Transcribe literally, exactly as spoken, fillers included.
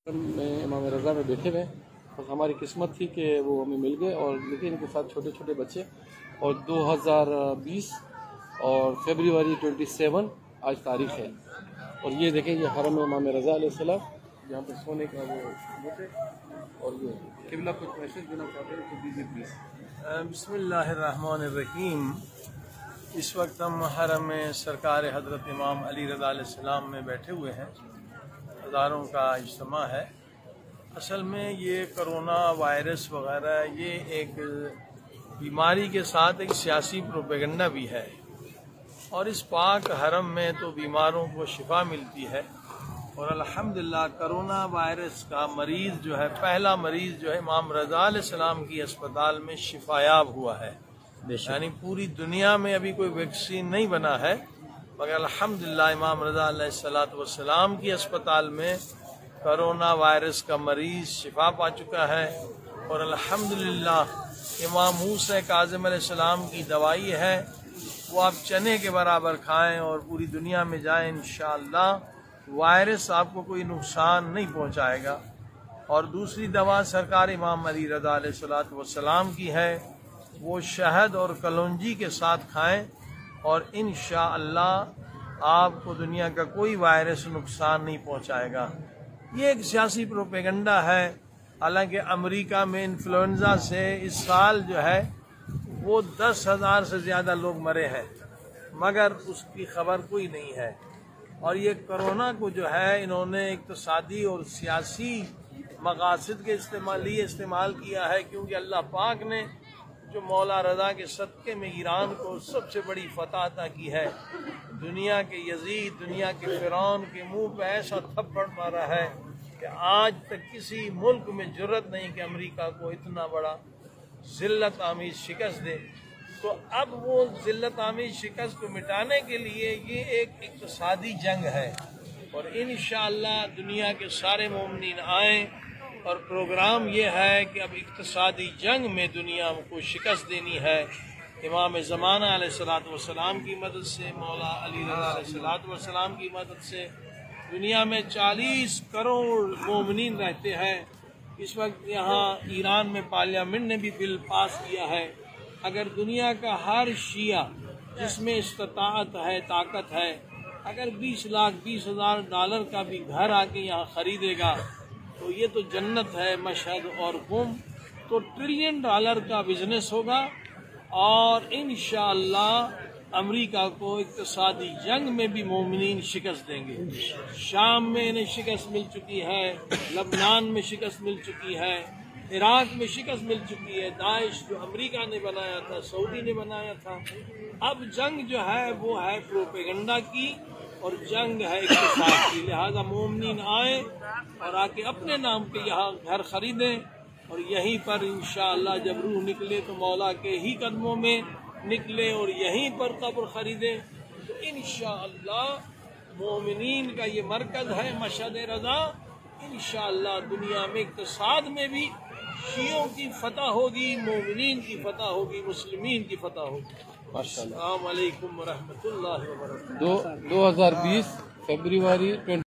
में इमाम रज़ा में बैठे हुए, बस हमारी किस्मत थी कि वो हमें मिल गए। और लेकिन इनके साथ छोटे छोटे बच्चे। और दो हज़ार बीस और फरवरी सत्ताईस आज तारीख है। और ये देखें, ये हरम इमाम रज़ा अलैहिस्सलाम, यहाँ पर सोने का वो बुत है। और ये क़िबला कुछ मैसेज देना चाहते हैं तो दीजिए प्लीज़। बिस्मिल्लाहिर्रहमानिर्रहीम। इस वक्त हम हरम सरकार हज़रत इमाम अली रज़ा अलैहिस्सलाम में बैठे हुए हैं। हज़ारों का इज्तिमा है। असल में ये कोरोना वायरस वगैरह ये एक बीमारी के साथ एक सियासी प्रोपेगेंडा भी है। और इस पाक हरम में तो बीमारों को शिफा मिलती है। और अल्हम्दुलिल्लाह कोरोना वायरस का मरीज़ जो है, पहला मरीज़ जो है इमाम रज़ा अलैहिस्सलाम की अस्पताल में शिफायाब हुआ है। यानी पूरी दुनिया में अभी कोई वैक्सीन नहीं बना है, मगर अल्हम्दुलिल्लाह इमाम रज़ा अलैहिस्सलाम की अस्पताल में कोरोना वायरस का मरीज़ शिफा पा चुका है। और अल्हम्दुलिल्लाह इमाम मूसा काज़िम अलैहिस्सलाम की दवाई है, वो आप चने के बराबर खाएं और पूरी दुनिया में जाएं, इंशाअल्लाह वायरस आपको कोई नुकसान नहीं पहुंचाएगा। और दूसरी दवा सरकार इमाम अली रज़ा अलैहिस्सलाम की है, वो शहद और कलौंजी के साथ खाएं और इंशाअल्लाह आपको दुनिया का कोई वायरस नुकसान नहीं पहुंचाएगा। ये एक सियासी प्रोपेगेंडा है। हालांकि अमेरिका में इन्फ्लुएंजा से इस साल जो है वो दस हजार से ज़्यादा लोग मरे हैं, मगर उसकी खबर कोई नहीं है। और ये कोरोना को जो है इन्होंने इक़्तिसादी और सियासी मकासद के इस्तेमाल लिए इस्तेमाल किया है, क्योंकि अल्लाह पाक ने जो मौला रज़ा के सदक़े में ईरान को सबसे बड़ी फतह अता की है। दुनिया के यजीद, दुनिया के फ़िरौन के मुंह पे ऐसा थप्पड़ मारा है कि आज तक किसी मुल्क में जुर्रत नहीं कि अमेरिका को इतना बड़ा ज़िल्लत आमीज़ शिकस्त दे। तो अब वो ज़िल्लत आमीज़ शिकस्त को मिटाने के लिए ये एक इक़्तिसादी जंग है। और इंशाअल्लाह दुनिया के सारे मोमिनीन आएँ। और प्रोग्राम ये है कि अब इक़्तिसादी जंग में दुनिया को शिकस्त देनी है। इमाम ज़माना अलैहिस्सलातु वस्सलाम की मदद से, मौला अली रज़ा अलैहिस्सलातु वस्सलाम की मदद से दुनिया में चालीस करोड़ मोमिनीन रहते हैं। इस वक्त यहाँ ईरान में पार्लियामेंट ने भी बिल पास किया है। अगर दुनिया का हर शिया जिसमें इस्ताअत है, ताकत है, अगर बीस लाख बीस हजार डॉलर का भी घर आके यहाँ खरीदेगा तो ये तो जन्नत है, मशहद और गुम। तो ट्रिलियन डॉलर का बिजनेस होगा। और इंशाअल्लाह अमेरिका को इक़्तिसादी जंग में भी मोमिनीन शिकस्त देंगे। शाम में इन्हें शिकस्त मिल चुकी है, लबनान में शिकस्त मिल चुकी है, इराक में शिकस्त मिल चुकी है। दाइश जो अमेरिका ने बनाया था, सऊदी ने बनाया था। अब जंग जो है वो है प्रोपेगेंडा की और जंग है इक़्तिसाद की। लिहाजा मोमिनीन आए और आके अपने नाम पे यहाँ घर खरीदें। और यहीं पर इंशाअल्लाह जब रूह निकले तो मौला के ही कदमों में निकले और यहीं पर कब्र खरीदें। तो इंशाअल्लाह मोमिनीन का ये मरकज़ है मशहद रज़ा। इंशाअल्लाह दुनिया में इक़्तिसाद में भी शियों की फतह होगी, मोमिनीन की फतह होगी, मुस्लिमीन की फतह होगी। माशाअल्लाह। अस्सलामु अलैकुम व रहमतुल्लाहि व बरकातहू। दो दो हजार बीस फरवरी